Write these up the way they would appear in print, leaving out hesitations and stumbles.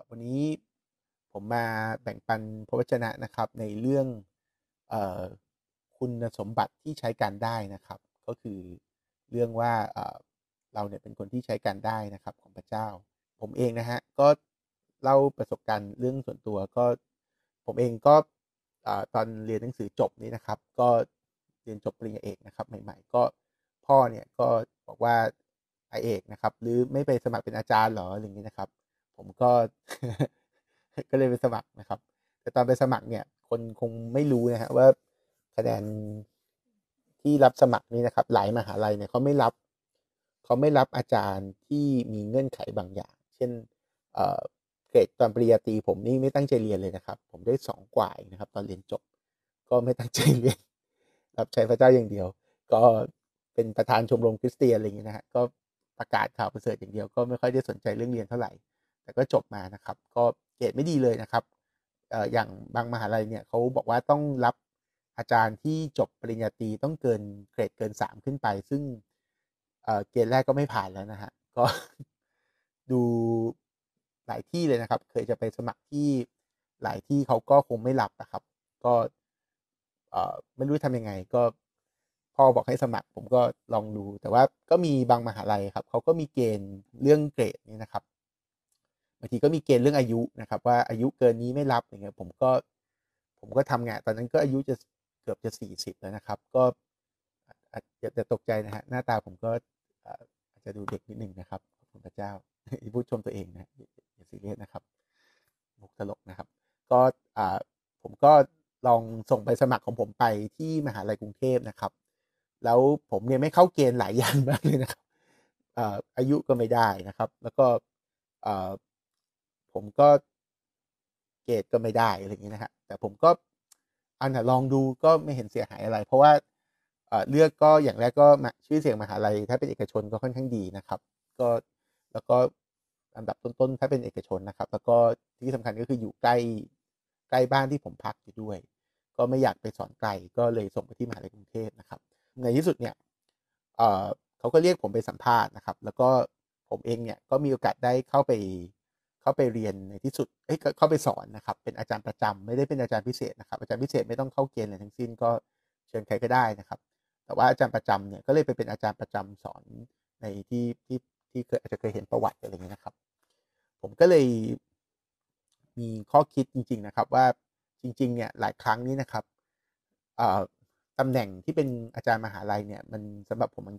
วันนี้ผมมาแบ่งปันพระวจนะนะครับในเรื่องเอ่อคุณสมบัติที่ใช้การได้นะครับก็คือเรื่องว่าเราเนี่ยเป็นคนที่ใช้การได้นะครับของพระเจ้าผมเองนะฮะก็เล่าประสบการณ์เรื่องส่วนตัวก็ผมเองก็ตอนเรียนหนังสือจบนี่นะครับก็เรียนจบปริญญาเอกนะครับใหม่ๆก็พ่อเนี่ยก็บอกว่าไอเอกนะครับหรือไม่ไปสมัครเป็นอาจารย์หรออะไรอย่างนี้นะครับ ผมก็ ก็เลยไปสมัครนะครับแต่ตอนไปสมัครเนี่ยคนคงไม่รู้นะฮะว่าคะแนนที่รับสมัครนี่นะครับหลายมหาลัยเนี่ยเขาไม่รับอาจารย์ที่มีเงื่อนไขบางอย่างเช่นเกรดตอนปริญญาตรีผมนี่ไม่ตั้งใจเรียนเลยนะครับผมได้2กว่านะครับตอนเรียนจบก็ไม่ตั้งใจเรียนรับใช้พระเจ้าอย่างเดียวก็เป็นประธานชมรมคริสเตียนอะไรอย่างเงี้ยนะฮะก็ประกาศข่าวประเสริฐอย่างเดียวก็ไม่ค่อยได้สนใจเรื่องเรียนเท่าไหร่ แต่ก็จบมานะครับก็เกรดไม่ดีเลยนะครับอย่างบางมหาลัยเนี่ยเขาบอกว่าต้องรับอาจารย์ที่จบปริญญาตรีต้องเกินเกรดเกิน3ขึ้นไปซึ่งเกรดแรกก็ไม่ผ่านแล้วนะฮะก็ดูหลายที่เลยนะครับเคยจะไปสมัครที่หลายที่เขาก็คงไม่รับนะครับก็ไม่รู้ทำยังไงก็พ่อบอกให้สมัครผมก็ลองดูแต่ว่าก็มีบางมหาลัยครับเขาก็มีเกณฑ์เรื่องเกรดนี่นะครับ บางทีก็มีเกณฑ์เรื่องอายุนะครับว่าอายุเกินนี้ไม่รับอย่างเงี้ยผมก็ทำงานตอนนั้นก็อายุจะเกือบจะ40แล้วนะครับก็อย่าตกใจนะฮะหน้าตาผมก็อาจจะดูเด็กนิดนึงนะครับขอบคุณพระเจ้าพูดชมตัวเองนะอย่าซีเรียสนะครับมุกตลกนะครับก็ผมก็ลองส่งใบสมัครของผมไปที่มหาลัยกรุงเทพนะครับแล้วผมเนี่ยไม่เข้าเกณฑ์หลายอย่างมากเลยนะครับอายุก็ไม่ได้นะครับแล้วก็ผมก็เกรดก็ไม่ได้อะไรอย่างนี้นะฮะแต่ผมก็ลองดูก็ไม่เห็นเสียหายอะไรเพราะว่าเลือกก็อย่างแรกก็ชื่อเสียงมหาลัยถ้าเป็นเอกชนก็ค่อนข้างดีนะครับก็แล้วก็อันดับต้นๆถ้าเป็นเอกชนนะครับแล้วก็ที่สำคัญก็คืออยู่ใกล้บ้านที่ผมพักอยู่ด้วยก็ไม่อยากไปสอนไกลก็เลยส่งไปที่มหาลัยกรุงเทพนะครับในที่สุดเนี่ยเอ่อเขาก็เรียกผมไปสัมภาษณ์นะครับแล้วก็ผมเองเนี่ยก็มีโอกาสได้เข้าไปเรียนในที่สุดเข้าไปสอนนะครับเป็นอาจารย์ประจำไม่ได้เป็นอาจารย์พิเศษนะครับอาจารย์พิเศษไม่ต้องเข้าเกณฑ์อะไรทั้งสิ้นก็เชิญใครก็ได้นะครับแต่ว่าอาจารย์ประจำเนี่ยก็เลยไปเป็นอาจารย์ประจำสอนในที่อาจจะเคยเห็นประวัติอะไรอย่างนี้นะครับผมก็เลยมีข้อคิดจริงๆนะครับว่าจริงๆเนี่ยหลายครั้งนี้นะครับตำแหน่งที่เป็นอาจารย์มหาลัยเนี่ยมันสำหรับผม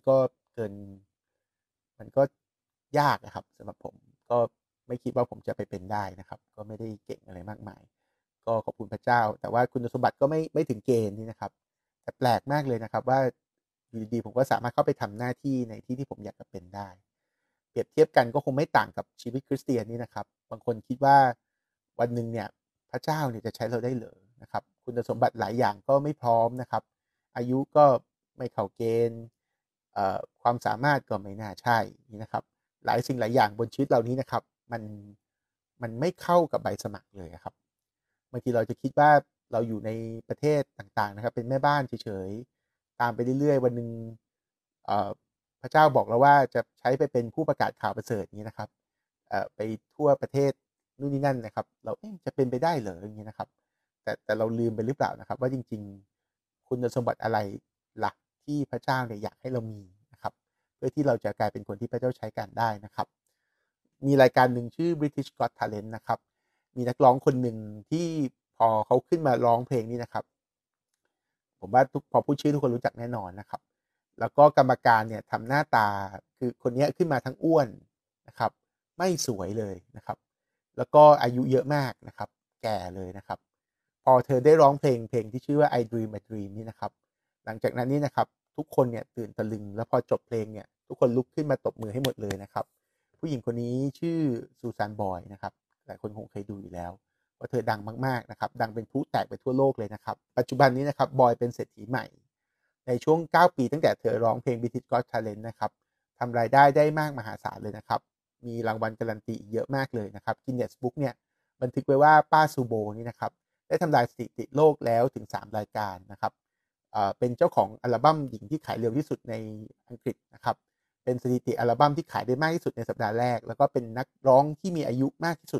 มันก็ยากนะครับสำหรับผมก็ไม่คิดว่าผมจะไปเป็นได้นะครับก็ไม่ได้เก่งอะไรมากมายก็ขอบคุณพระเจ้าแต่ว่าคุณสมบัติก็ไม่ถึงเกณฑ์นี่นะครับแต่แปลกมากเลยนะครับว่าอยู่ดีๆผมก็สามารถเข้าไปทำหน้าที่ในที่ที่ผมอยากจะเป็นได้เปรียบเทียบกันก็คงไม่ต่างกับชีวิตคริสเตียนนี่นะครับบางคนคิดว่าวันหนึ่งเนี่ยพระเจ้าเนี่ยจะใช้เราได้เหรอนะครับคุณสมบัติหลายอย่างก็ไม่พร้อมนะครับอายุก็ไม่เข้าเกณฑ์ความสามารถก็ไม่น่าใช่นี่นะครับหลายสิ่งหลายอย่างบนชีวิตเรานี้นะครับมันไม่เข้ากับใบสมัครเลยครับบางทีเราจะคิดว่าเราอยู่ในประเทศต่างๆนะครับเป็นแม่บ้านเฉยๆตามไปเรื่อยๆวันหนึ่งพระเจ้าบอกเราว่าจะใช้ไปเป็นผู้ประกาศข่าวประเสริฐนี้นะครับไปทั่วประเทศนู่นนี่นั่นนะครับเราจะเป็นไปได้เหรออย่างนี้นะครับแต่เราลืมไปหรือเปล่านะครับว่าจริงๆคุณสมบัติอะไรหลักที่พระเจ้าเนี่ยอยากให้เรามีนะครับเพื่อที่เราจะกลายเป็นคนที่พระเจ้าใช้การได้นะครับมีรายการหนึ่งชื่อ British Got Talent นะครับมีนักร้องคนหนึ่งที่พอเขาขึ้นมาร้องเพลงนี้นะครับผมว่าพอพูดชื่อทุกคนรู้จักแน่นอนนะครับแล้วก็กรรมการเนี่ยทำหน้าตาคือคนนี้ขึ้นมาทั้งอ้วนนะครับไม่สวยเลยนะครับแล้วก็อายุเยอะมากนะครับแก่เลยนะครับพอเธอได้ร้องเพลงที่ชื่อว่า I Dream a Dream นี่นะครับหลังจากนั้นนี่นะครับทุกคนเนี่ยตื่นตะลึงแล้วพอจบเพลงเนี่ยทุกคนลุกขึ้นมาตบมือให้หมดเลยนะครับผู้หญิงคนนี้ชื่อซูซานบอยนะครับหลายคนคงเคยดูอยู่แล้วว่าเธอดังมากๆนะครับดังเป็นพลุแตกไปทั่วโลกเลยนะครับปัจจุบันนี้นะครับบอยเป็นเศรษฐีใหม่ในช่วง9ปีตั้งแต่เธอร้องเพลง British Got Talent นะครับทำรายได้มากมหาศาลเลยนะครับมีรางวัลการันตีอีกเยอะมากเลยนะครับ Guinness Book เนี่ยบันทึกไว้ว่าป้าซูโบนี่นะครับได้ทำลายสถิติโลกแล้วถึง3รายการนะครับเป็นเจ้าของอัลบั้มหญิงที่ขายเร็วที่สุดในอังกฤษนะครับเป็นสถิติอัลบั้มที่ขายได้มากที่สุดในสัปดาห์แรกแล้วก็เป็นนักร้องที่มีอายุมากที่สุด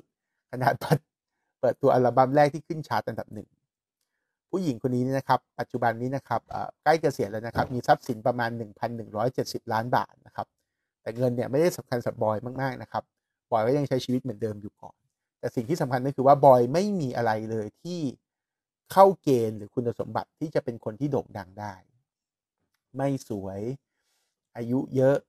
ขนาดเปิดตัวอัลบั้มแรกที่ขึ้นชาร์ตอันดับ1ผู้หญิงคนนี้นะครับปัจจุบันนี้นะครับใกล้เกษียณแล้วนะครับมีทรัพย์สินประมาณ 1,170 ล้านบาทนะครับแต่เงินเนี่ยไม่ได้สำคัญสำหรับบอยมากๆนะครับบอยก็ยังใช้ชีวิตเหมือนเดิมอยู่ก่อนแต่สิ่งที่สำคัญก็คือว่าบอยไม่มีอะไรเลยที่เข้าเกณฑ์หรือคุณสมบัติที่จะเป็นคนที่โด่งดังได้ไม่สวยอายุเยอะ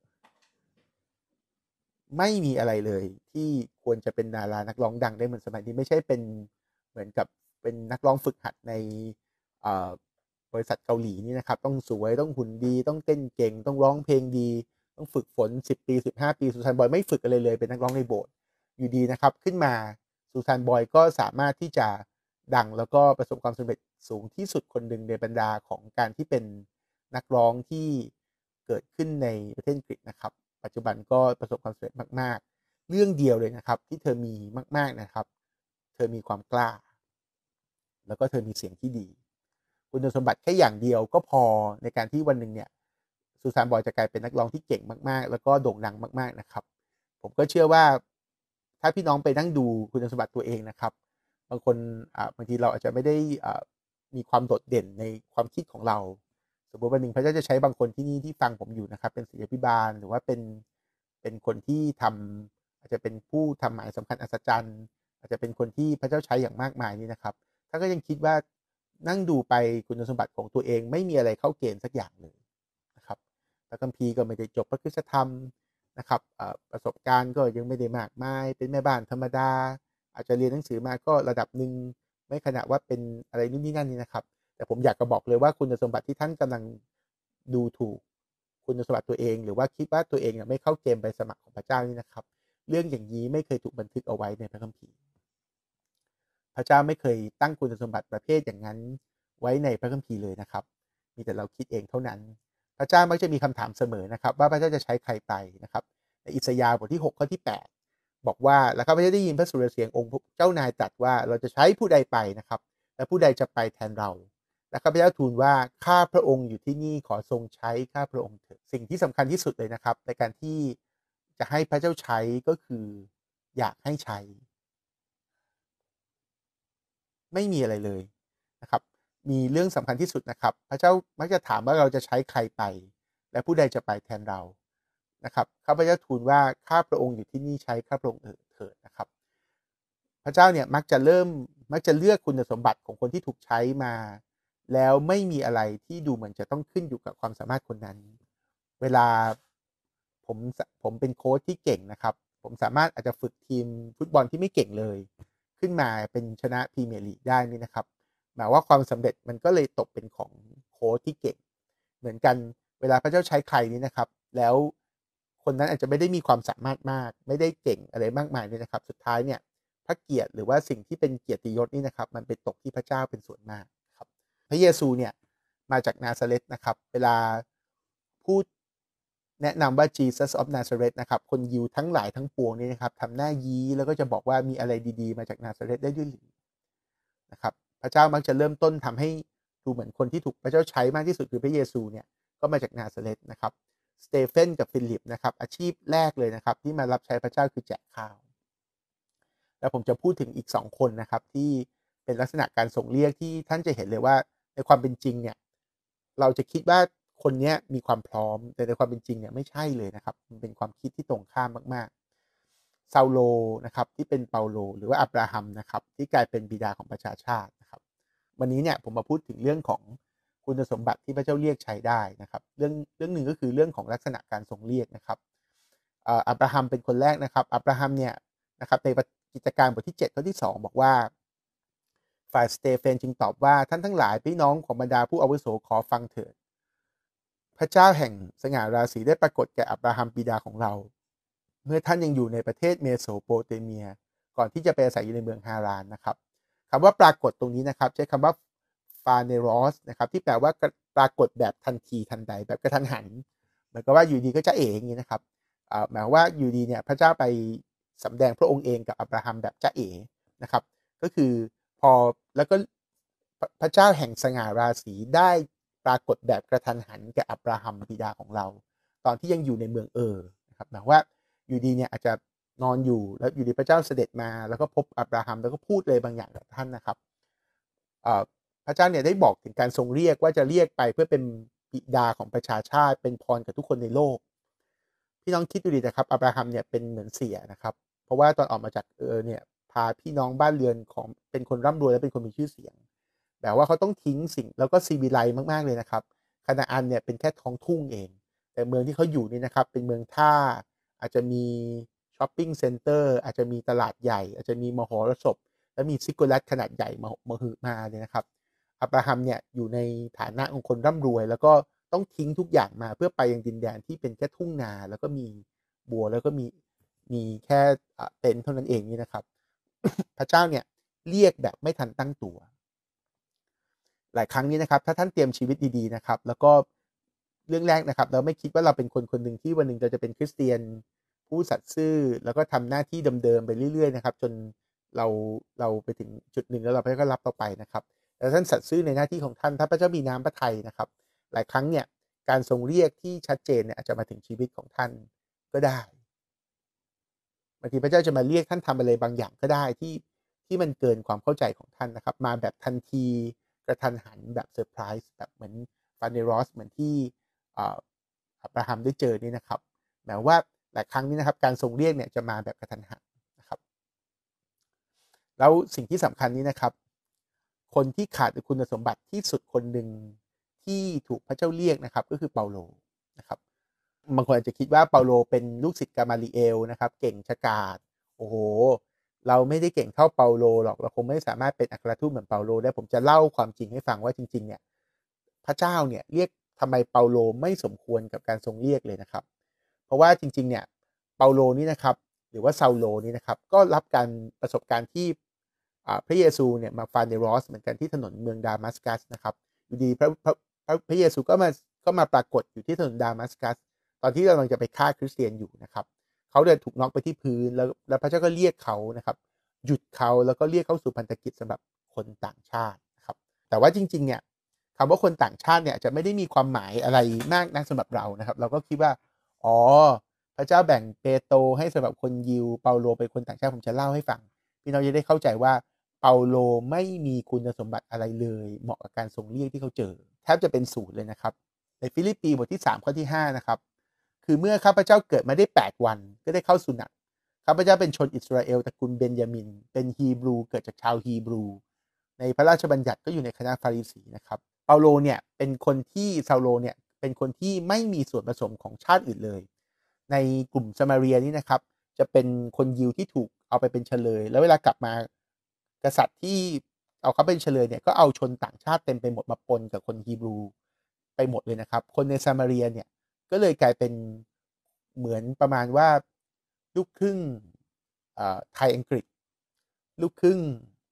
ไม่มีอะไรเลยที่ควรจะเป็นดารานักร้องดังได้เหมือนสมัยนี้ไม่ใช่เป็นเหมือนกับเป็นนักร้องฝึกหัดในบริษัทเกาหลีนี่นะครับต้องสวยต้องหุ่นดีต้องเต้นเก่งต้องร้องเพลงดีต้องฝึกฝน10 ปี 15 ปีสุสานบอยไม่ฝึกอะไรเลยเป็นนักร้องในโบสถ์อยู่ดีนะครับขึ้นมาสุสานบอยก็สามารถที่จะดังแล้วก็ประสบความสำเร็จสูงที่สุดคนหนึ่งในบรรดาของการที่เป็นนักร้องที่เกิดขึ้นในประเทศอังกฤษนะครับปัจจุบันก็ประสบความสำเร็จมากๆเรื่องเดียวเลยนะครับที่เธอมีมากๆนะครับเธอมีความกล้าแล้วก็เธอมีเสียงที่ดีคุณสมบัติแค่อย่างเดียวก็พอในการที่วันหนึ่งเนี่ยสุสานบอยจะกลายเป็นนักร้องที่เก่งมากๆแล้วก็โด่งดังมากๆนะครับผมก็เชื่อว่าถ้าพี่น้องไปนั่งดูคุณสมบัติตัวเองนะครับบางคนบางทีเราอาจจะไม่ได้มีความโดดเด่นในความคิดของเราสมมติวันหนึ่งพระเจ้าจะใช้บางคนที่นี่ที่ฟังผมอยู่นะครับเป็นศิษยาภิบาลหรือว่าเป็นคนที่ทำอาจจะเป็นผู้ทำหมายสำคัญอัศจรรย์อาจจะเป็นคนที่พระเจ้าใช้อย่างมากมายนี่นะครับถ้าก็ยังคิดว่านั่งดูไปคุณสมบัติของตัวเองไม่มีอะไรเข้าเกณฑ์สักอย่างเลยนะครับพระคัมภีร์ก็ไม่ได้จบพระคุณธรรมนะครับประสบการณ์ก็ยังไม่ได้มากมายเป็นแม่บ้านธรรมดาอาจจะเรียนหนังสือมาก็ระดับหนึ่งไม่ขนาดว่าเป็นอะไรนู่นนี่นั่นนี่นะครับแต่ผมอยากจะบอกเลยว่าคุณสมบัติที่ท่านกำลังดูถูกคุณสมบัติตัวเองหรือว่าคิดว่าตัวเองไม่เข้าเกณฑ์ใบสมัครของพระเจ้านี่นะครับเรื่องอย่างนี้ไม่เคยถูกบันทึกเอาไว้ในพระคัมภีร์พระเจ้าไม่เคยตั้งคุณสมบัติประเภทอย่างนั้นไว้ในพระคัมภีร์เลยนะครับมีแต่เราคิดเองเท่านั้นพระเจ้ามักจะมีคำถามเสมอนะครับว่าพระเจ้าจะใช้ใครไปนะครับในอิสยาห์บทที่6ข้อที่8บอกว่าแล้วข้าพเจ้าได้ยินพระสุรเสียงองค์เจ้านายตรัสว่าเราจะใช้ผู้ใดไปนะครับและผู้ใดจะไปแทนเราและข้าพเจ้าทูลว่าข้าพระองค์อยู่ที่นี่ขอทรงใช้ข้าพระองค์เถิดสิ่งที่สำคัญที่สุดเลยนะครับในการที่จะให้พระเจ้าใช้ก็คืออยากให้ใช้ไม่มีอะไรเลยนะครับมีเรื่องสำคัญที่สุดนะครับพระเจ้ามักจะถามว่าเราจะใช้ใครไปและผู้ใดจะไปแทนเรานะครับข้าพเจ้าทูลว่าข้าพระองค์อยู่ที่นี่ใช้ข้าพระองค์เถิดนะครับพระเจ้าเนี่ยมักจะเลือกคุณสมบัติของคนที่ถูกใช้มาแล้วไม่มีอะไรที่ดูเหมือนจะต้องขึ้นอยู่กับความสามารถคนนั้นเวลาผมเป็นโค้ชที่เก่งนะครับผมสามารถอาจจะฝึกทีมฟุตบอลที่ไม่เก่งเลยขึ้นมาเป็นชนะพรีเมียร์ลีกได้นี่นะครับหมายว่าความสำเร็จมันก็เลยตกเป็นของโค้ชที่เก่งเหมือนกันเวลาพระเจ้าใช้ใครนี่นะครับแล้วคนนั้นอาจจะไม่ได้มีความสามารถมากไม่ได้เก่งอะไรมากมายนี่นะครับสุดท้ายเนี่ยพระเกียรติหรือว่าสิ่งที่เป็นเกียรติยศนี่นะครับมันไปตกที่พระเจ้าเป็นส่วนมากครับพระเยซูเนี่ยมาจากนาซาเรตนะครับเวลาพูดแนะนำว่า Jesus of Nazareth นะครับคนยิวทั้งหลายทั้งปวงนี่นะครับทำหน้ายี้แล้วก็จะบอกว่ามีอะไรดีๆมาจากนาซาเรตได้ด้วยหรือนะครับพระเจ้ามักจะเริ่มต้นทำให้ดูเหมือนคนที่ถูกพระเจ้าใช้มากที่สุดคือพระเยซูเนี่ยก็มาจากนาซาเรตนะครับสเตเฟนกับฟิลิปนะครับอาชีพแรกเลยนะครับที่มารับใช้พระเจ้าคือแจกข้าวแล้วผมจะพูดถึงอีก2คนนะครับที่เป็นลักษณะการส่งเรียกที่ท่านจะเห็นเลยว่าในความเป็นจริงเนี่ยเราจะคิดว่าคนนี้มีความพร้อมแต่ในความเป็นจริงเนี่ยไม่ใช่เลยนะครับมันเป็นความคิดที่ตรงข้ามมากๆซาโลนะครับที่เป็นเปาโลหรือว่าอับราฮัมนะครับที่กลายเป็นบิดาของประชาชาตินะครับวันนี้เนี่ยผมมาพูดถึงเรื่องของคุณสมบัติที่พระเจ้าเรียกใช้ได้นะครับเรื่องหนึ่งก็คือเรื่องของลักษณะการทรงเรียกนะครับอับราฮัมเป็นคนแรกนะครับอับราฮัมเนี่ยนะครับในกิจการบทที่7ข้อที่2บอกว่าฝ่ายสเตเฟนจึงตอบว่าท่านทั้งหลายพี่น้องของบรรดาผู้อาวุโสขอฟังเถิดพระเจ้าแห่งสง่าราศีได้ปรากฏแก่อับราฮัมบิดาของเราเมื่อท่านยังอยู่ในประเทศเมโสโปเตเมียก่อนที่จะไปอาศัยอยู่ในเมืองฮารานนะครับคำว่าปรากฏตรงนี้นะครับใช้คำว่าฟาเนรอสนะครับที่แปลว่าปรากฏแบบทันทีทันใดแบบกระทันหันเหมือนกับว่าอยู่ดีก็จะอย่างนี้นะครับหมายว่าอยู่ดีเนี่ยพระเจ้าไปสำแดงพระองค์เองกับอับราฮัมแบบจะนะครับก็คือพอแล้วก็พระเจ้าแห่งสง่าราศีได้ปรากฏแบบกระทันหันแก่อับราฮัมบิดาของเราตอนที่ยังอยู่ในเมืองนะครับหมายว่าอยู่ดีเนี่ยอาจจะนอนอยู่แล้วอยู่ดีพระเจ้าเสด็จมาแล้วก็พบอับราฮัมแล้วก็พูดเลยบางอย่างกับท่านนะครับพระเจ้าเนี่ยได้บอกถึงการทรงเรียกว่าจะเรียกไปเพื่อเป็นบิดาของประชาชาติเป็นพรกับทุกคนในโลกพี่น้องคิดดูดินะครับอับราฮัมเนี่ยเป็นเหมือนเสียนะครับเพราะว่าตอนออกมาจากเนี่ยพาพี่น้องบ้านเรือนของเป็นคนร่ำรวยและเป็นคนมีชื่อเสียงแบบว่าเขาต้องทิ้งสิ่งแล้วก็ซีวิไลมากๆเลยนะครับคานาอันเนี่ยเป็นแค่ท้องทุ่งเองแต่เมืองที่เขาอยู่นี่นะครับเป็นเมืองท่าอาจจะมีช้อปปิ้งเซ็นเตอร์อาจจะมีตลาดใหญ่อาจจะมีมหรสพและมีซิกโกแลตขนาดใหญ่มาหือมาเลยนะครับอับราฮัมเนี่ยอยู่ในฐานะของคนร่ำรวยแล้วก็ต้องทิ้งทุกอย่างมาเพื่อไปยังดินแดนที่เป็นแค่ทุ่งนาแล้วก็มีบัวแล้วก็มีแค่เต็นท์เท่านั้นเองนี่นะครับ พระเจ้าเนี่ยเรียกแบบไม่ทันตั้งตัวหลายครั้งนี้นะครับถ้าท่านเตรียมชีวิตดีๆนะครับแล้วก็เรื่องแรกนะครับเราไม่คิดว่าเราเป็นคนคนหนึ่งที่วันหนึ่งเราจะเป็นคริสเตียนผู้สัตย์ซื่อแล้วก็ทำหน้าที่เดิมๆไปเรื่อยๆนะครับจนเราไปถึงจุดหนึ่งแล้วเราก็รับต่อไปนะครับแต่ท่านสัตย์ซื่อในหน้าที่ของท่านถ้าพระเจ้ามีน้ำพระทัยนะครับหลายครั้งเนี่ยการทรงเรียกที่ชัดเจนเนี่ยอาจจะมาถึงชีวิตของท่านก็ได้บางทีพระเจ้าจะมาเรียกท่านทำอะไรบางอย่างก็ได้ที่มันเกินความเข้าใจของท่านนะครับมาแบบทันทีกระทันหันแบบเซอร์ไพรส์แบบเหมือนฟานเนรอสเหมือนที่อับราฮัมได้เจอนี่นะครับแม้ว่าหลายครั้งนี้นะครับการทรงเรียกเนี่ยจะมาแบบกระทันหันนะครับแล้วสิ่งที่สำคัญนี้นะครับคนที่ขาดคุณสมบัติที่สุดคนหนึ่งที่ถูกพระเจ้าเรียกนะครับก็คือเปาโลนะครับบางคนอาจจะคิดว่าเปาโลเป็นลูกศิษย์กามาลีเอลนะครับเก่งฉกาจโอ้โหเราไม่ได้เก่งเท่าเปาโลหรอกเราคงไม่สามารถเป็นอัครทูตเหมือนเปาโลได้ผมจะเล่าความจริงให้ฟังว่าจริงๆเนี่ยพระเจ้าเนี่ยเรียกทำไมเปาโลไม่สมควรกับการทรงเรียกเลยนะครับเพราะว่าจริงๆเนี่ยเปาโลนี่นะครับหรือว่าซาโลนี่นะครับก็รับการประสบการณ์ที่พระเยซูเนี่ยมาฟานเดรอสเหมือนกันที่ถนนเมืองดามัสกัสนะครับอยู่ดีพระเยซูก็มาปรากฏอยู่ที่ถนนดามัสกัสตอนที่กำลังจะไปฆ่าคริสเตียนอยู่นะครับเขาเดินถูกน็อกไปที่พื้นแล้วพระเจ้าก็เรียกเขานะครับหยุดเขาแล้วก็เรียกเข้าสู่พันธกิจสำหรับคนต่างชาตินะครับแต่ว่าจริงๆเนี่ยคำว่าคนต่างชาติเนี่ยจะไม่ได้มีความหมายอะไรมากนักสำหรับเรานะครับเราก็คิดว่าอ๋อพระเจ้าแบ่งเปโตรให้สำหรับคนยิวเปาโลเป็นคนต่างชาติผมจะเล่าให้ฟังพี่น้องจะได้เข้าใจว่าเปาโลไม่มีคุณสมบัติอะไรเลยเหมาะกับการทรงเรียกที่เขาเจอแทบจะเป็นศูนย์เลยนะครับในฟิลิปปีบทที่3ข้อที่5นะครับคือเมื่อข้าพเจ้าเกิดมาได้8วันก็ได้เข้าสุนัตข้าพเจ้าเป็นชนอิสราเอลตระกูลเบนยามินเป็นฮีบรูเกิดจากชาวฮีบรูในพระราชบัญญัติก็อยู่ในคณะฟาริสีนะครับเปาโลเนี่ยเป็นคนที่ซาโลเนี่ยเป็นคนที่ไม่มีส่วนผสมของชาติอื่นเลยในกลุ่มซามาเรียนี่นะครับจะเป็นคนยิวที่ถูกเอาไปเป็นเฉลยแล้วเวลากลับมากษัตริย์ที่เอาเขาเป็นเฉลยเนี่ยก็เอาชนต่างชาติเต็มไปหมดมาปนกับคนฮีบรูไปหมดเลยนะครับคนในซามาเรียเนี่ยก็เลยกลายเป็นเหมือนประมาณว่าลูกครึ่งไทยอังกฤษลูกครึ่ง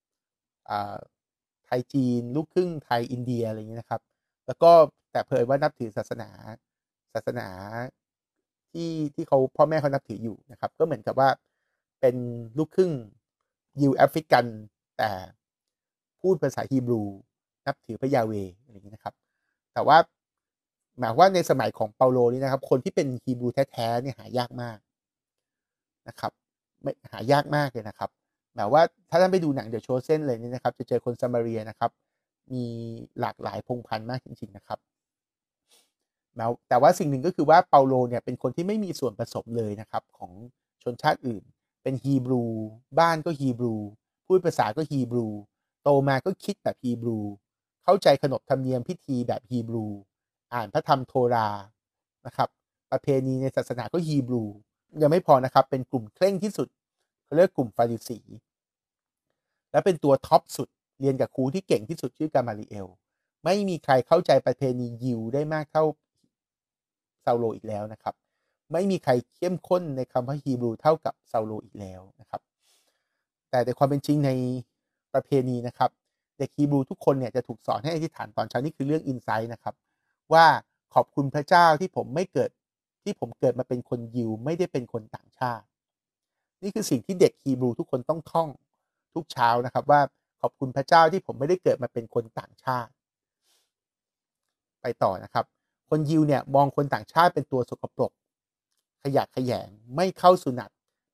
ไทยจีนลูกครึ่งไทยอินเดียอะไรอย่างนี้นะครับแล้วก็แต่เผยว่านับถือศาสนาที่เขาพ่อแม่เขานับถืออยู่นะครับก็เหมือนกับว่าเป็นลูกครึ่งยิวแอฟริกันแต่พูดภาษาฮีบรูนับถือพระยาเวอะไรอย่างนี้นะครับแต่ว่าหมายว่าในสมัยของเปาโลนี่นะครับคนที่เป็นฮีบรูแท้ๆเนี่ยหายากมากนะครับไม่หายากมากเลยนะครับหมายว่าถ้าท่านไปดูหนังเดอะโชเซนเลยนี่นะครับจะเจอคนซามาเรียนะครับมีหลากหลายพงพันธุ์มากจริงๆนะครับแต่ว่าสิ่งหนึ่งก็คือว่าเปาโลเนี่ยเป็นคนที่ไม่มีส่วนผสมเลยนะครับของชนชาติอื่นเป็นฮีบรูบ้านก็ฮีบรูพูดภาษาก็ฮีบรูโตมาก็คิดแบบฮีบรูเข้าใจขนบธรรมเนียมพิธีแบบฮีบรูอ่านพระธรรมโทรานะครับประเพณีในศาสนาก็ฮีบรูยังไม่พอนะครับเป็นกลุ่มเคร่งที่สุดเขาเรียกกลุ่มฟาริสีและเป็นตัวท็อปสุดเรียนกับครูที่เก่งที่สุดชื่อกามาลีเอลไม่มีใครเข้าใจประเพณียิวได้มากเท่าซาโลอีกแล้วนะครับไม่มีใครเข้มข้นในคำพระฮีบรูเท่ากับซาโลอีกแล้วนะครับแต่ในความเป็นจริงในประเพณีนะครับเด็กฮีบรูทุกคนเนี่ยจะถูกสอนให้อธิษฐานตอนเช้านี่คือเรื่องอินไซต์นะครับว่าขอบคุณพระเจ้าที่ผมเกิดมาเป็นคนยิวไม่ได้เป็นคนต่างชาตินี่คือสิ่งที่เด็กฮีบรูทุกคนต้องท่องทุกเช้านะครับว่าขอบคุณพระเจ้าที่ผมไม่ได้เกิดมาเป็นคนต่างชาติไปต่อนะครับคนยิวเนี่ยมองคนต่างชาติเป็นตัวสกปรกขยะแขยงไม่เข้าสุนัต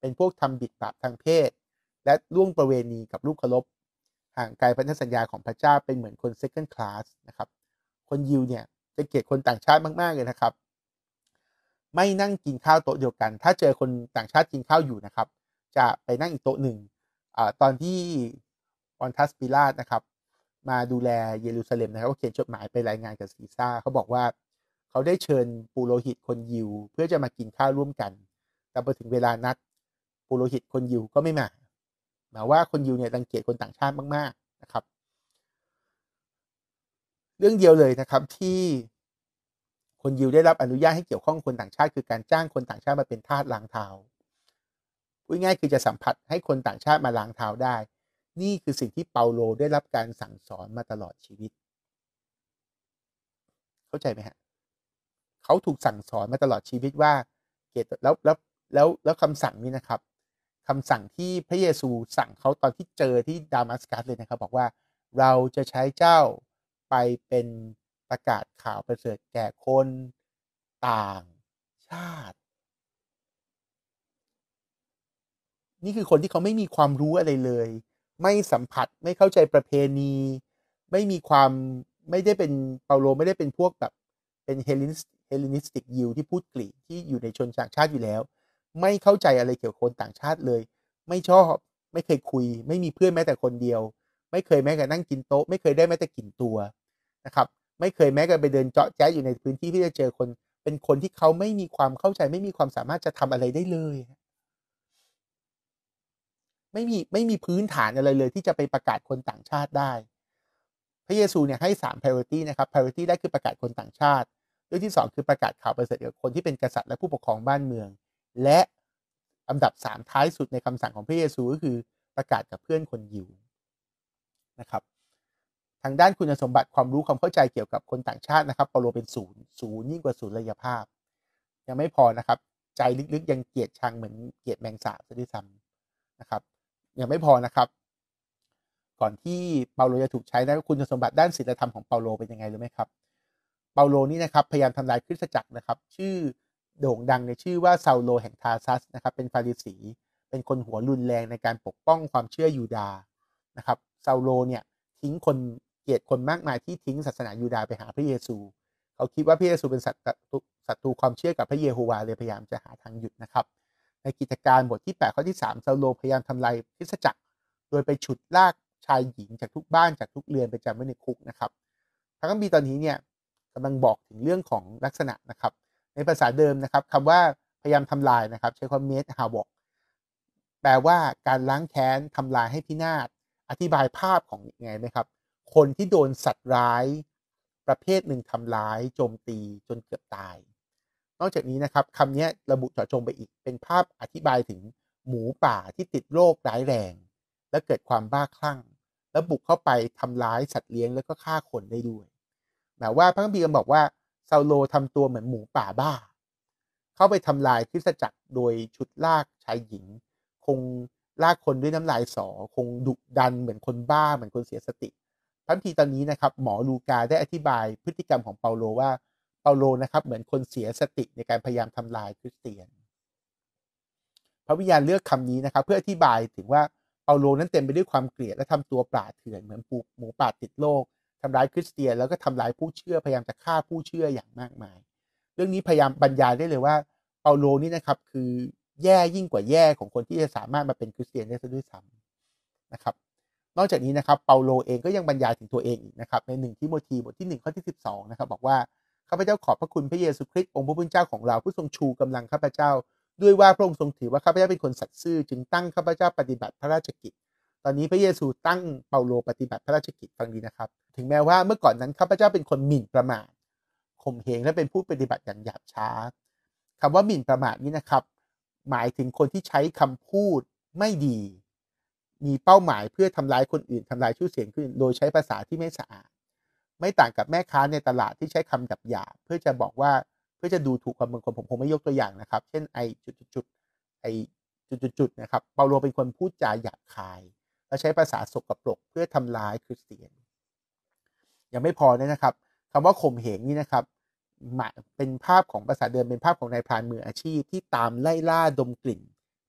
เป็นพวกทำบิดบาปทางเพศและล่วงประเวณีกับลูกเคารพห่างไกลพันธสัญญาของพระเจ้าเป็นเหมือนคน second class นะครับคนยิวเนี่ยจะเกลียดคนต่างชาติมากๆเลยนะครับไม่นั่งกินข้าวโต๊ะเดียวกันถ้าเจอคนต่างชาติกินข้าวอยู่นะครับจะไปนั่งอีกโต๊ะหนึ่งตอนที่ปอนทัสปิลาตนะครับมาดูแลเยรูซาเล็มนะครับก็เขียนจดหมายไปรายงานกับซีซ่าเขาบอกว่าเขาได้เชิญปุโรหิตคนยิวเพื่อจะมากินข้าวร่วมกันแต่พอถึงเวลานัดปุโรหิตคนยิวก็ไม่มาหมายว่าคนยิวเนี่ยรังเกียจคนต่างชาติมากๆนะครับเรื่องเดียวเลยนะครับที่คนยิวได้รับอนุญาตให้เกี่ยวข้องคนต่างชาติคือการจ้างคนต่างชาติมาเป็นทาสล้างเท้าพูดง่ายคือจะสัมผัสให้คนต่างชาติมาล้างเท้าได้นี่คือสิ่งที่เปาโลได้รับการสั่งสอนมาตลอดชีวิตเข้าใจไหมฮะเขาถูกสั่งสอนมาตลอดชีวิตว่าเกตแล้วคำสั่งนี้นะครับคำสั่งที่พระเยซูสั่งเขาตอนที่เจอที่ดามัสกัสเลยนะครับบอกว่าเราจะใช้เจ้าไปเป็นประกาศข่าวประเสริฐแก่คนต่างชาตินี่คือคนที่เขาไม่มีความรู้อะไรเลยไม่สัมผัสไม่เข้าใจประเพณีไม่มีความไม่ได้เป็นเปาโลไม่ได้เป็นพวกแบบเป็นเฮเลนิสติกยิวที่พูดกรีกที่อยู่ในชนต่างชาติอยู่แล้วไม่เข้าใจอะไรเกี่ยวกับคนต่างชาติเลยไม่ชอบไม่เคยคุยไม่มีเพื่อนแม้แต่คนเดียวไม่เคยแม้แต่นั่งกินโต๊ะไม่เคยได้แม้แต่กลิ่นตัวนะครับไม่เคยแม้แต่ไปเดินเจาะแจ๊อยู่ในพื้นที่ที่จะเจอคนเป็นคนที่เขาไม่มีความเข้าใจไม่มีความสามารถจะทำอะไรได้เลยไม่มีพื้นฐานอะไรเลยที่จะไปประกาศคนต่างชาติได้พระเยซูเนี่ยให้3 priority นะครับ priority แรกคือประกาศคนต่างชาติเรื่องที่2คือประกาศข่าวประเสริฐกับคนที่เป็นกษัตริย์และผู้ปกครองบ้านเมืองและอันดับ3ท้ายสุดในคำสั่งของพระเยซูก็คือประกาศกับเพื่อนคนยิวนะครับทางด้านคุณสมบัติความรู้ความเข้าใจเกี่ยวกับคนต่างชาตินะครับเปาโลเป็นศูนย์ยิ่งกว่าศูนย์ระยะภาพยังไม่พอนะครับใจลึกๆยังเกลียดชังเหมือนเกลียดแมงสาบซะด้วยซ้ำนะครับยังไม่พอนะครับก่อนที่เปาโลจะถูกใช้นะคุณสมบัติด้านศีลธรรมของเปาโลเป็นยังไงรู้ไหมครับเปาโลนี่นะครับพยายามทำลายคริสตจักรนะครับชื่อโด่งดังในชื่อว่าซาโลแห่งทาซัสนะครับเป็นฟาริสีเป็นคนหัวรุนแรงในการปกป้องความเชื่อยูดาห์นะครับซาโลเนี่ยทิ้งคนเกลียดคนมากมายที่ทิ้งศาสนายูดาห์ไปหาพระเยซูเขาคิดว่าพระเยซูเป็นศัตรูความเชื่อกับพระเยโฮวาเลยพยายามจะหาทางหยุดนะครับในกิจการบทที่8ข้อที่3ซาโลพยายามทำลายคริสตจักรโดยไปฉุดลากชายหญิงจากทุกบ้านจากทุกเรือนไปจำไว้ในคุกนะครับพระคัมภีร์ตอนนี้เนี่ยกำลังบอกถึงเรื่องของลักษณะนะครับในภาษาเดิมนะครับคำว่าพยายามทำลายนะครับใช้คำเมสฮาวอกแปลว่าการล้างแค้นทำลายให้พินาศอธิบายภาพของยังไงไหมครับคนที่โดนสัตว์ร้ายประเภทหนึ่งทำร้ายโจมตีจนเกือบตายนอกจากนี้นะครับคำนี้ระบุเจาะจงไปอีกเป็นภาพอธิบายถึงหมูป่าที่ติดโรคร้ายแรงและเกิดความบ้าคลั่งแล้วบุกเข้าไปทำร้ายสัตว์เลี้ยงแล้วก็ฆ่าคนได้ด้วยหมายว่าพระคัมภีร์บอกว่าซาโลทำตัวเหมือนหมูป่าบ้าเข้าไปทำลายคริสตจักรโดยฉุดลากชายหญิงคงลากคนด้วยน้ำลายสอคงดุดันเหมือนคนบ้าเหมือนคนเสียสติพระคัมภีร์ตอนนี้นะครับหมอลูกาได้อธิบายพฤติกรรมของเปาโลว่าเปาโลนะครับเหมือนคนเสียสติในการพยายามทำลายคริสเตียนพระวิญญาณเลือกคำนี้นะครับเพื่ออธิบายถึงว่าเปาโลนั้นเต็มไปด้วยความเกลียดและทำตัวป่าเถื่อนเหมือนหมูป่าติดโรคทำร้ายคริสเตียนแล้วก็ทำร้ายผู้เชื่อพยายามจะฆ่าผู้เชื่ออย่างมากมายเรื่องนี้พยายามบรรยายได้เลยว่าเปาโลนี่นะครับคือแย่ยิ่งกว่าแย่ของคนที่จะสามารถมาเป็นคริสเตียนได้ซะด้วยซ้ำนะครับนอกจากนี้นะครับเปาโลเองก็ยังบรรยายถึงตัวเองอีกนะครับใน1ทิโมธีบทที่1ข้อที่12นะครับบอกว่าข้าพเจ้าขอบพระคุณพระเยซูคริสต์องค์พระผู้เป็นเจ้าของเราผู้ทรงชูกำลังข้าพเจ้าด้วยว่าพระองค์ทรงถือว่าข้าพเจ้าเป็นคนสัตย์ซื่อจึงตั้งข้าพเจ้าปฏิบัติพระราชกิจตอนนี้พระเยซูตั้งเปาโลปฏิบัติพระราชกิจฟังดีนะครับถึงแม้ว่าเมื่อก่อนนั้นข้าพเจ้าเป็นคนหมิ่นประมาทข่มเหงและเป็นผู้ปฏิบัติอย่างหยาบช้าคำว่าหมิ่นประมาทนี้นะครับหมายถึงคนที่ใช้คำพูดไม่ดีมีเป้าหมายเพื่อทำร้ายคนอื่นทำลายชื่อเสียงคนอื่นโดยใช้ภาษาที่ไม่สะอาดไม่ต่างกับแม่ค้าในตลาดที่ใช้คำหยาบๆเพื่อจะบอกว่าเพื่อจะดูถูกคนบางคนผมคงไม่ยกตัวอย่างนะครับเช่นไอจุดๆนะครับเปาโลเป็นคนพูดจาหยาบคายและใช้ภาษาสกปรกเพื่อทำร้ายคริสเตียนยังไม่พอนะครับคำว่าข่มเหงนี่นะครับเป็นภาพของภาษาเดิมเป็นภาพของนายพรานมืออาชีพที่ตามไล่ล่าดมกลิ่น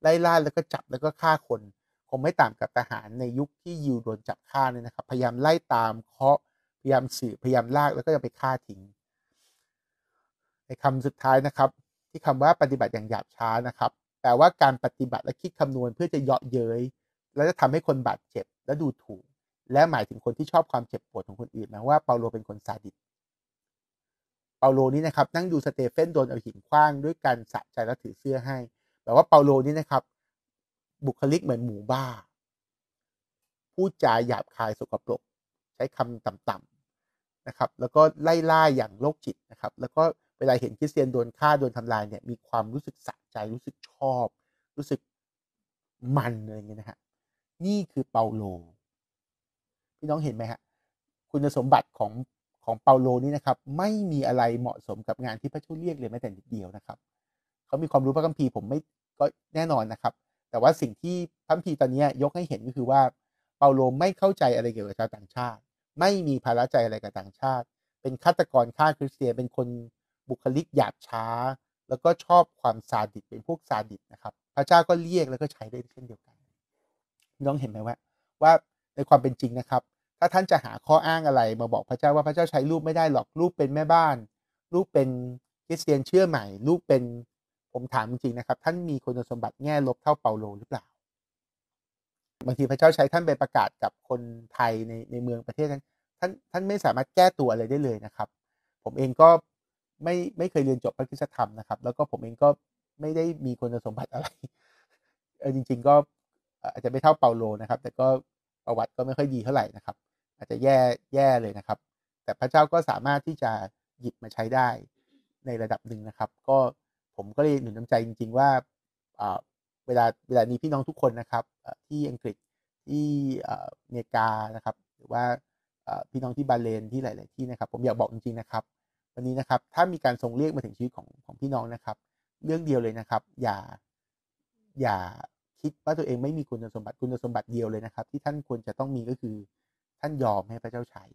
ไล่ล่าแล้วก็จับแล้วก็ฆ่าคนคงไม่ต่างกับทหารในยุคที่ยิวโดนจับฆ่าเนี่ยนะครับพยายามไล่ตามเคาะพยายามสืบพยายามลากแล้วก็จะไปฆ่าทิ้งในคำสุดท้ายนะครับที่คำว่าปฏิบัติอย่างหยาบช้านะครับแปลว่าการปฏิบัติและคิดคำนวณเพื่อจะเยาะเย้ยแล้วจะทำให้คนบาดเจ็บและดูถูกและหมายถึงคนที่ชอบความเจ็บปวดของคนอื่นนะว่าเปาโลเป็นคนซาดิสเปาโลนี่นะครับนั่งดูสเตเฟนโดนเอาหินขว้างด้วยการสะใจและถือเสื้อให้แต่ว่าเปาโลนี่นะครับบุคลิกเหมือนหมูบ้าพูดจาหยาบคายสกปรกใช้คำต่ำๆนะครับแล้วก็ไล่ล่าอย่างโรคจิตนะครับแล้วก็เวลาเห็นคริสเตียนโดนฆ่าโดนทำลายเนี่ยมีความรู้สึกสะใจรู้สึกชอบรู้สึกมันอะไรเงี้ยนะฮะนี่คือเปาโลพี่น้องเห็นไหมฮะคุณสมบัติของเปาโลนี่นะครับไม่มีอะไรเหมาะสมกับงานที่พระเจ้าเรียกเลยแม้แต่นิดเดียวนะครับเขามีความรู้พระคัมภีร์ผมไม่ก็แน่นอนนะครับแต่ว่าสิ่งที่พระคัมภีร์ตอนนี้ยกให้เห็นก็คือว่าเปาโลไม่เข้าใจอะไรเกี่ยวกับชาวต่างชาติไม่มีภาระใจอะไรกับต่างชาติเป็นฆาตกรฆ่าคริสเตียนเป็นคนบุคลิกหยาบช้าแล้วก็ชอบความซาดิสเป็นพวกซาดิสนะครับพระเจ้าก็เรียกแล้วก็ใช้ได้เช่นเดียวกันน้องเห็นไหมว่าในความเป็นจริงนะครับถ้าท่านจะหาข้ออ้างอะไรมาบอกพระเจ้าว่าพระเจ้าใช้ลูกไม่ได้หรอกลูกเป็นแม่บ้านลูกเป็นคริสเตียนเชื่อใหม่ลูกเป็นผมถามจริงๆนะครับท่านมีคุณสมบัติแง่ลบเท่าเปาโลหรือเปล่าบางทีพระเจ้าใช้ท่านไปประกาศกับคนไทยในเมืองประเทศท่านไม่สามารถแก้ตัวอะไรได้เลยนะครับผมเองก็ไม่เคยเรียนจบพระคุณธรรมนะครับแล้วก็ผมเองก็ไม่ได้มีคุณสมบัติอะไรจริงๆก็อาจจะไม่เท่าเปาโลนะครับแต่ก็ประวัติก็ไม่ค่อยดีเท่าไหร่นะครับอาจจะแย่เลยนะครับแต่พระเจ้าก็สามารถที่จะหยิบมาใช้ได้ในระดับหนึ่งนะครับก็ผมก็เลยหนุนน้ำใจจริงๆว่าเวลานี้พี่น้องทุกคนนะครับที่อังกฤษที่อเมริกานะครับหรือว่าพี่น้องที่บาเลนที่หลายๆที่นะครับผมอยากบอกจริงๆนะครับวันนี้นะครับถ้ามีการทรงเรียกมาถึงชีวิตของพี่น้องนะครับเรื่องเดียวเลยนะครับอย่าคิดว่าตัวเองไม่มีคุณสมบัติเดียวเลยนะครับที่ท่านควรจะต้องมีก็คือท่านยอมให้พระเจ้าใช้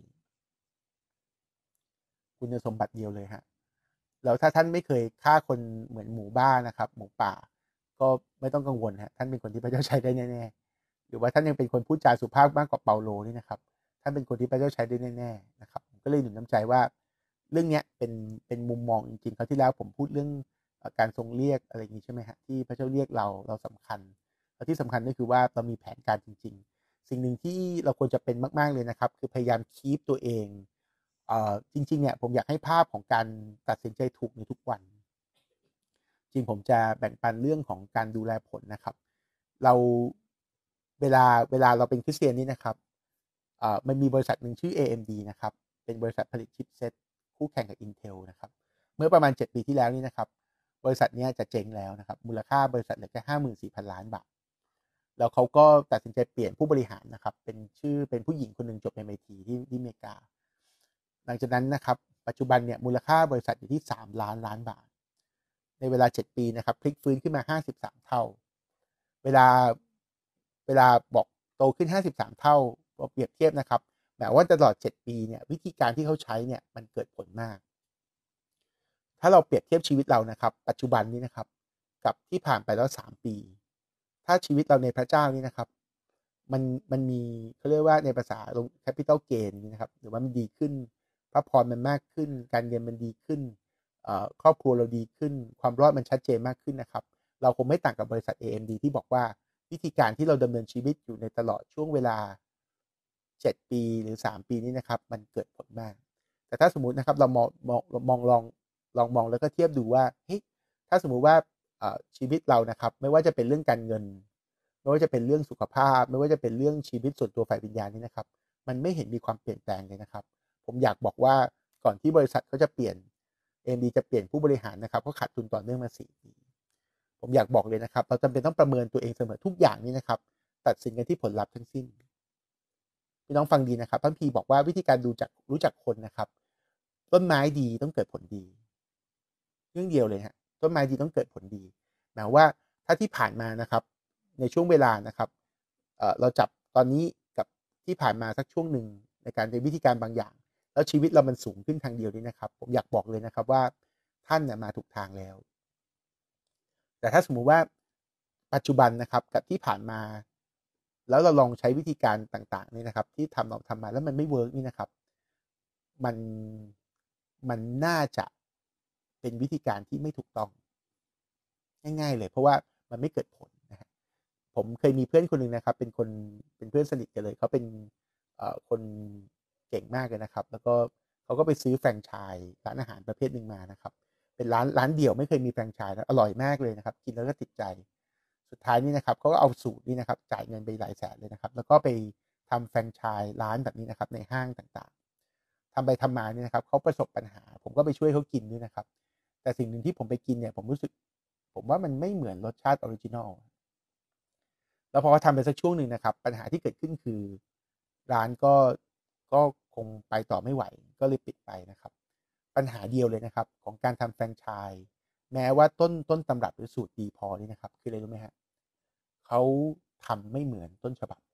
คุณสมบัติเดียวเลยฮะแล้วถ้าท่านไม่เคยฆ่าคนเหมือนหมูบ้านะครับหมูป่าก็ไม่ต้องกังวลฮะท่านเป็นคนที่พระเจ้าใช้ได้แน่ๆหรือว่าท่านยังเป็นคนพูดจาสุภาพมากกว่าเปาโลนี่นะครับท่านเป็นคนที่พระเจ้าใช้ได้แน่ๆนะครับก็เลยหนุนน้ำใจว่าเรื่องนี้เป็นมุมมองจริงๆคราวที่แล้วผมพูดเรื่องการทรงเรียกอะไรอย่างนี้ใช่ไหมฮะที่พระเจ้าเรียกเราสำคัญและที่สำคัญก็คือว่าเรามีแผนการจริงๆสิ่งหนึ่งที่เราควรจะเป็นมากๆเลยนะครับคือพยายามคีปตัวเองจริงๆเนี่ยผมอยากให้ภาพของการตัดสินใจถูกในทุกวันจริงผมจะแบ่งปันเรื่องของการดูแลผลนะครับเราเวลาเราเป็นคริสเตียนนี่นะครับมันมีบริษัทหนึ่งชื่อ AMD นะครับเป็นบริษัทผลิตชิปเซตคู่แข่งกับ Intel นะครับเมื่อประมาณ7 ปีที่แล้วนี่นะครับบริษัทนี้จะเจ๊งแล้วนะครับมูลค่าบริษัทเหลือแค่54,000 ล้านบาทแล้วเขาก็ตัดสินใจเปลี่ยนผู้บริหารนะครับเป็นผู้หญิงคนหนึ่งจบ MIT ที่อเมริกาหลังจากนั้นนะครับปัจจุบันเนี่ยมูลค่าบริษัทอยู่ที่3 ล้านบาทในเวลา7 ปีนะครับพลิกฟื้นขึ้นมา53เท่าเวลาบอกโตขึ้น53เท่าเปรียบเทียบนะครับแม้ว่าตลอด7 ปีเนี่ยวิธีการที่เขาใช้เนี่ยมันเกิดผลมากถ้าเราเปรียบเทียบชีวิตเรานะครับปัจจุบันนี้นะครับกับที่ผ่านไปแล้ว3 ปีถ้าชีวิตเราในพระเจ้านี่นะครับมันมีเขาเรียกว่าในภาษาลง capital gain นะครับหรือว่ามันดีขึ้นพระพรมันมากขึ้นการเงินมันดีขึ้นครอบครัวเราดีขึ้นความรอดมันชัดเจนมากขึ้นนะครับเราคงไม่ต่างกับบริษัท AMD ที่บอกว่าวิธีการที่เราดำเนินชีวิตอยู่ในตลอดช่วงเวลา7 ปีหรือ3 ปีนี้นะครับมันเกิดผลมากแต่ถ้าสมมุตินะครับเราลองมองแล้วก็เทียบดูว่าเฮ้ยถ้าสมมุติว่าชีวิตเรานะครับไม่ว่าจะเป็นเรื่องการเงินไม่ว่าจะเป็นเรื่องสุขภาพไม่ว่าจะเป็นเรื่องชีวิตส่วนตัวฝ่ายวิญญาณนี่นะครับมันไม่เห็นมีความเปลี่ยนแปลงเลยนะครับผมอยากบอกว่าก่อนที่บริษัทเขาจะเปลี่ยน AMD จะเปลี่ยนผู้บริหารนะครับเขาขาดทุนต่อเนื่องมา4 ปีผมอยากบอกเลยนะครับเราจำเป็นต้องประเมินตัวเองเสมอทุกอย่างนี้นะครับตัดสินกันที่ผลลัพธ์ทั้งสิ้นพี่น้องฟังดีนะครับพระคัมภีร์บอกว่าวิธีการรู้จักคนนะครับต้นไม้ดีต้องเกิดผลดีเรื่องเดียวเลยฮะต้นไม้ดีต้องเกิดผลดีหมายว่าถ้าที่ผ่านมานะครับในช่วงเวลานะครับเราจับตอนนี้กับที่ผ่านมาสักช่วงหนึ่งในการในวิธีการบางอย่างแล้วชีวิตเรามันสูงขึ้นทางเดียวนี้นะครับผมอยากบอกเลยนะครับว่าท่านมาถูกทางแล้วแต่ถ้าสมมุติว่าปัจจุบันนะครับกับที่ผ่านมาแล้วเราลองใช้วิธีการต่างๆนี่นะครับที่เราทำมาแล้วมันไม่เวิร์กนี่นะครับมันมันน่าจะเป็นวิธีการที่ไม่ถูกต้องง่ายๆเลยเพราะว่ามันไม่เกิดผลนะฮะผมเคยมีเพื่อนคนหนึ่งนะครับเป็นเพื่อนสนิทกันเลยเขาเป็นคนเก่งมากเลยนะครับแล้วก็เขาก็ไปซื้อแฟรนไชส์ร้านอาหารประเภทหนึ่งมานะครับเป็นร้านเดี่ยวไม่เคยมีแฟรนไชส์แล้วอร่อยมากเลยนะครับกินแล้วก็ติดใจสุดท้ายนี่นะครับเขาก็เอาสูตรนี้นะครับจ่ายเงินไปหลายแสนเลยนะครับแล้วก็ไปทำแฟรนไชส์ร้านแบบนี้นะครับในห้างต่างๆทำไปทำมาเนี่ยนะครับเขาประสบปัญหาผมก็ไปช่วยเขากินด้วยนะครับแต่สิ่งหนึ่งที่ผมไปกินเนี่ยผมว่ามันไม่เหมือนรสชาติออริจินอลแล้วพอเขาทำไปสักช่วงหนึ่งนะครับปัญหาที่เกิดขึ้นคือร้านก็คงไปต่อไม่ไหวก็เลยปิดไปนะครับปัญหาเดียวเลยนะครับของการทำแฟรนไชส์แม้ว่าต้นตำรับหรือสูตรดีพอนี่นะครับคืออะไรรู้ไหมฮะเขาทำไม่เหมือนต้นฉบับ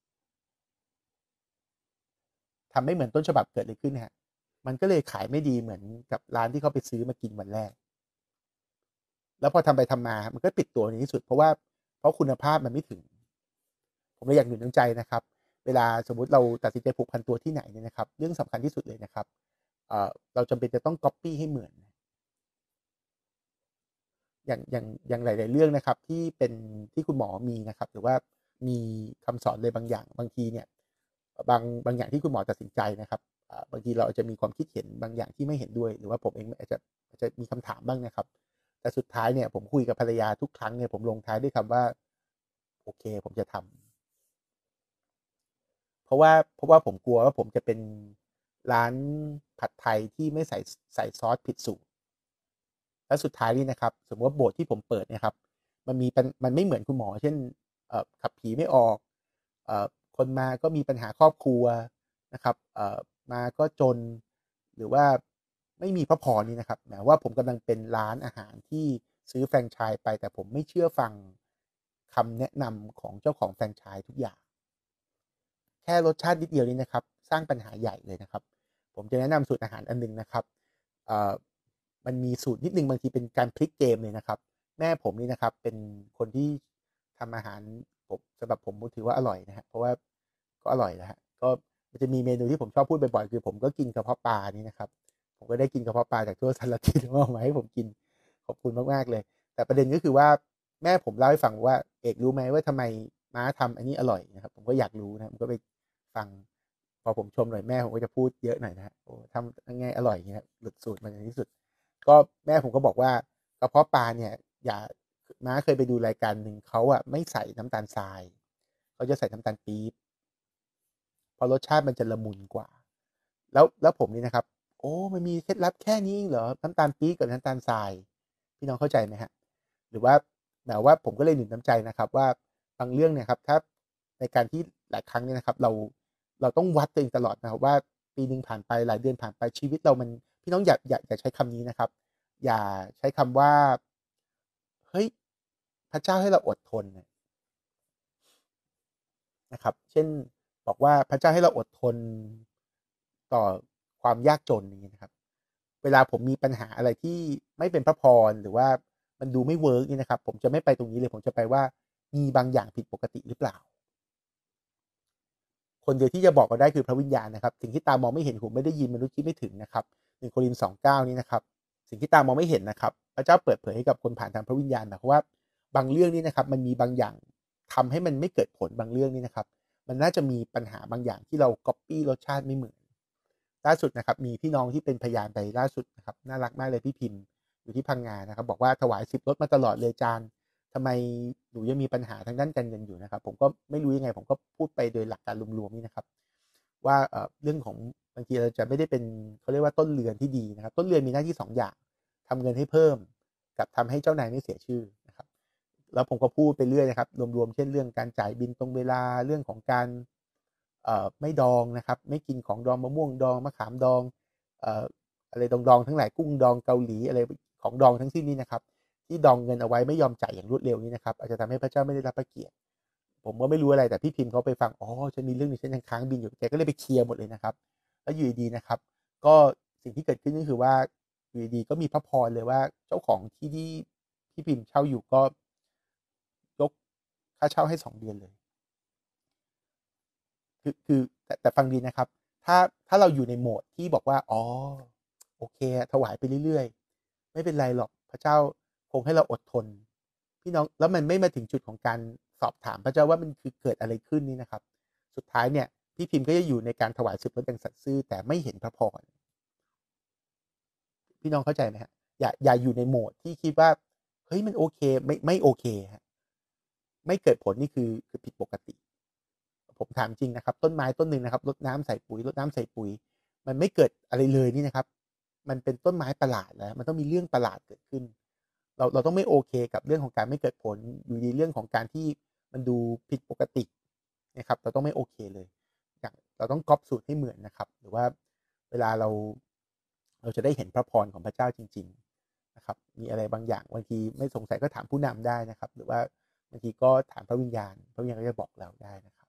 ทำไม่เหมือนต้นฉบับเกิดอะไรขึ้นฮะมันก็เลยขายไม่ดีเหมือนกับร้านที่เขาไปซื้อมากินวันแรกแล้วพอทำไปทำมามันก็ปิดตัวในที่สุดเพราะคุณภาพมันไม่ถึงผมเลยอยากหนุนน้ำใจนะครับเวลาสมมุติเราตัดสินใจผูกพันตัวที่ไหนเนี่ยนะครับเรื่องสำคัญที่สุดเลยนะครับเราจำเป็นจะต้องก๊อปปี้ให้เหมือนอย่างหลายๆเรื่องนะครับที่เป็นที่คุณหมอมีนะครับหรือว่ามีคำสอนเลยบางอย่างบางทีเนี่ยบางอย่างที่คุณหมอตัดสินใจนะครับบางทีเราอาจจะมีความคิดเห็นบางอย่างที่ไม่เห็นด้วยหรือว่าผมเองอาจจะมีคำถามบ้างนะครับแต่สุดท้ายเนี่ยผมคุยกับภรรยาทุกครั้งเนี่ยผมลงท้ายด้วยคำว่าโอเคผมจะทำ เพราะว่าผมกลัวว่าผมจะเป็นร้านผัดไทยที่ไม่ใส่ซอสผิดสูตรแล้วสุดท้ายนี่นะครับสมมติว่าโบสถ์ที่ผมเปิดเนี่ยครับมันไม่เหมือนคุณหมอเช่นขับผีไม่ออกเอ่อคนมาก็มีปัญหาครอบครัวนะครับมาก็จนหรือว่าไม่มีพระพรนี่นะครับหมายว่าผมกำลังเป็นร้านอาหารที่ซื้อแฟรนไชส์ไปแต่ผมไม่เชื่อฟังคำแนะนำของเจ้าของแฟรนไชส์ทุกอย่าง แค่รสชาตินิดเดียวนี้นะครับสร้างปัญหาใหญ่เลยนะครับผมจะแนะนำสูตรอาหารอันนึงนะครับเอ่อมันมีสูตรนิดนึงบางทีเป็นการพลิกเกมเลยนะครับแม่ผมนี่นะครับเป็นคนที่ทำอาหารผมสำหรับผมถือว่าอร่อยนะฮะเพราะว่าก็อร่อยนะฮะก็มันจะมีเมนูที่ผมชอบพูดบ่อยๆคือผมก็กินกระเพาะปลานี่นะครับผมก็ได้กินกระเพาะปลาจากทั่วสารทิศมาให้ผมกินขอบคุณมากๆเลยแต่ประเด็นก็คือว่าแม่ผมเล่าให้ฟังว่าเอกรู้ไหมว่าทำไมม้าทำอันนี้อร่อยนะครับผมก็อยากรู้นะผมก็ไปฟังพอผมชมหน่อยแม่ผมก็จะพูดเยอะหน่อยนะฮะโอ้ทำยังไงอร่อยเงี้ยหลุดสูตรมาในที่สุดก็แม่ผมก็บอกว่ากระเพาะปลาเนี่ยอย่าม้าเคยไปดูรายการหนึ่งเขาอะไม่ใส่น้ำตาลทรายเขาจะใส่น้ำตาลปี๊บเพราะรสชาติมันจะละมุนกว่าแล้วผมนี่นะครับโอ้มันมีเคล็ดลับแค่นี้เหรอน้ำตาลปี๊บกับน้ำตาลทรายพี่น้องเข้าใจไหมฮะหรือว่าแบบว่าผมก็เลยหนุนน้ำใจนะครับว่าบางเรื่องเนี่ยครับถ้าในการที่หลายครั้งเนี่ยนะครับเราต้องวัดตัวเองตลอดนะครับว่าปีหนึ่งผ่านไปหลายเดือนผ่านไปชีวิตเรามันพี่น้องอย่าใช้คำนี้นะครับอย่าใช้คำว่าเฮ้ยพระเจ้าให้เราอดทนนะครับเช่นบอกว่าพระเจ้าให้เราอดทนต่อความยากจนอย่างนี้นะครับเวลาผมมีปัญหาอะไรที่ไม่เป็นพระพรหรือว่ามันดูไม่เวิร์กนี่นะครับผมจะไม่ไปตรงนี้เลยผมจะไปว่ามีบางอย่างผิดปกติหรือเปล่า คนเดียวที่จะบอกเราได้คือพระวิญญาณนะครับสิ่งที่ตามองไม่เห็นหูไม่ได้ยินมนุษย์คิดไม่ถึงนะครับ1 โครินธ์ 2:9นี้นะครับสิ่งที่ตามองไม่เห็นนะครับพระเจ้าเปิดเผยให้กับคนผ่านทางพระวิญญาณหมายความว่าบางเรื่องนี้นะครับมันมีบางอย่างทำให้มันไม่เกิดผลบางเรื่องนี้นะครับมันน่าจะมีปัญหาบางอย่างที่เราก๊อปปี้รสชาติไม่เหมือนล่าสุดนะครับมีพี่น้องที่เป็นพยานไปล่าสุดนะครับน่ารักมากเลยพี่พิมพ์อยู่ที่พังงานะครับบอกว่าถวาย10 รถมาตลอดเลยจานทำไมหนูยังมีปัญหาทางด้านการเงินอยู่นะครับผมก็ไม่รู้ยังไงผมก็พูดไปโดยหลักการรวมๆนี่นะครับว่าเรื่องของบางทีเราจะไม่ได้เป็นเขาเรียกว่าต้นเรือนที่ดีนะครับต้นเรือนมีหน้าที่2อย่างทำเงินให้เพิ่มกับทำให้เจ้านายไม่เสียชื่อนะครับแล้วผมก็พูดไปเรื่อยนะครับรวมๆเช่นเรื่องการจ่ายบินตรงเวลาเรื่องของการไม่ดองนะครับไม่กินของดองมะม่วงดองมะขามดองอะไรดองๆทั้งหลายกุ้งดองเกาหลีอะไรของดองทั้งสิ้นนี้นะครับที่ดองเงินเอาไว้ไม่ยอมจ่ายอย่างรวดเร็วนี้นะครับอาจจะทำให้พระเจ้าไม่ได้รับพระเกียรติผมก็ไม่รู้อะไรแต่พี่พิมพ์เขาไปฟังอ๋อฉันมีเรื่องนี้ฉันยังค้างบินอยู่แกก็เลยไปเคลียร์หมดเลยนะครับแล้วอยู่ดีๆนะครับก็สิ่งที่เกิดขึ้นก็คือว่าอยู่ดีๆก็มีพระพรเลยว่าเจ้าของที่พี่พิมพ์เช่าอยู่ก็ยกค่าเช่าให้2 เดือนเลยคือแต่ฟังดีนะครับถ้าเราอยู่ในโหมดที่บอกว่าอ๋อโอเคถวายไปเรื่อยๆไม่เป็นไรหรอกพระเจ้าคงให้เราอดทนพี่น้องแล้วมันไม่มาถึงจุดของการสอบถามพระเจ้าว่ามันคือเกิดอะไรขึ้นนี่นะครับสุดท้ายเนี่ยพี่พิมพ์ก็จะอยู่ในการถวายสืบรถอย่างสัตย์ซื่อแต่ไม่เห็นพระพรพี่น้องเข้าใจไหมฮะอย่าอยู่ในโหมดที่คิดว่าเฮ้ยมันโอเคไม่โอเคฮะไม่เกิดผลนี่คือผิดปกติผมถามจริงนะครับต้นไม้ต้นหนึ่งนะครับรดน้ำใส่ปุ๋ยรดน้ำใส่ปุ๋ยมันไม่เกิดอะไรเลยนี่นะครับมันเป็นต้นไม้ประหลาดแล้วมันต้องมีเรื่องประหลาดเกิดขึ้นเราต้องไม่โอเคกับเรื่องของการไม่เกิดผลอยู่ดีเรื่องของการที่มันดูผิดปกตินะครับเราต้องไม่โอเคเลยอย่างเราต้องก๊อปสูตรให้เหมือนนะครับหรือว่าเวลาเราจะได้เห็นพระพรของพระเจ้าจริงๆนะครับมีอะไรบางอย่างบางทีไม่สงสัยก็ถามผู้นำได้นะครับหรือว่าบางทีก็ถามพระวิญญาณก็จะบอกเราได้นะครับ